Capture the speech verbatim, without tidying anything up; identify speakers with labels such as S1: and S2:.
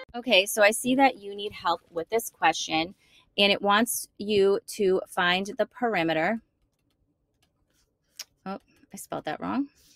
S1: Okay, so I see that you need help with this question, and it wants you to find the perimeter. Oh, I spelled that wrong.